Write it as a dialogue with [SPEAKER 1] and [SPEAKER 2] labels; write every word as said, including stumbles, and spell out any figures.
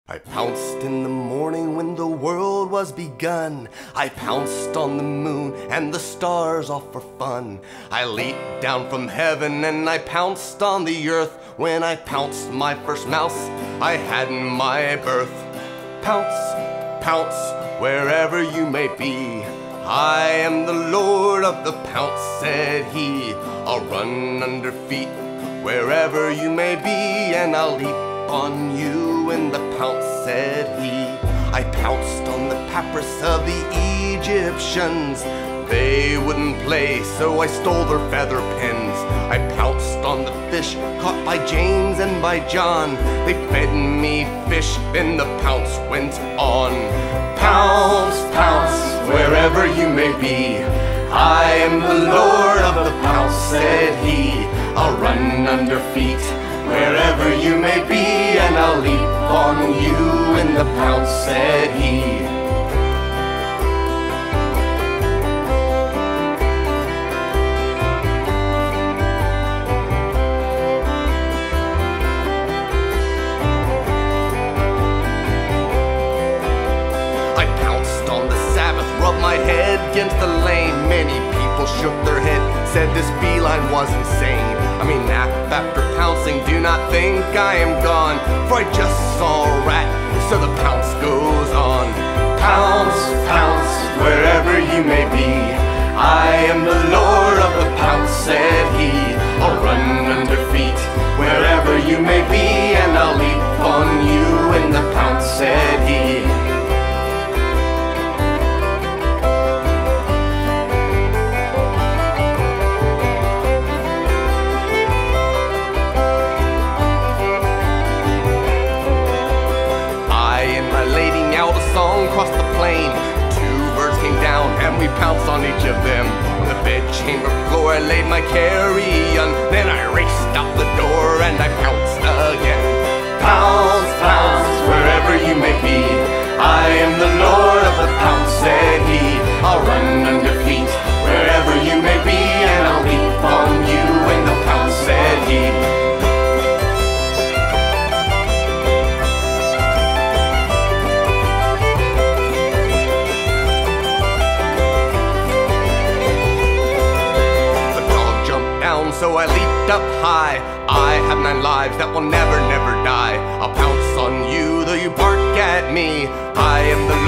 [SPEAKER 1] I pounced in the morning when the world was begun. I pounced on the moon and the stars all for fun. I leaped down from heaven and I pounced on the earth. When I pounced my first mouse I had in my birth. Pounce, pounce, wherever you may be. I am the Lord of the Pounce, said he. I'll run under feet wherever you may be, and I'll leap on you in the Pounce, said he. I pounced on the papyrus of the Egyptians. They wouldn't play, so I stole their feather pens. I pounced on the fish caught by James and by John. They fed me fish, then the Pounce went on. Pounce, pounce, wherever you may be. I am the Lord of the Pounce, said he. I'll run under feet wherever you may be, and I'll leap on you in the Pounce, said he. I pounced on the Sabbath, rubbed my head against the lane. Many people shook their head, said this feline was insane. I mean, nap after pouncing, do not think I am gone, for I just saw a rat, so the Pounce goes on. Pounce, pounce, wherever you may be. I am the Lord of the Pounce, said he. I'll run under feet wherever you may be, and I'll leap on you in the Pounce, said he. Across the plain, two birds came down and we pounced on each of them. On the bedchamber floor I laid my carrion, then I raced out the door and I pounced again. Pounce, pounce, wherever you may be. I am the Lord of the Pounce, said he. I'll run under feet wherever you may be, and I'll leap on you in the Pounce, said he. So I leaped up high. I have nine lives that will never, never die. I'll pounce on you though you bark at me. I am the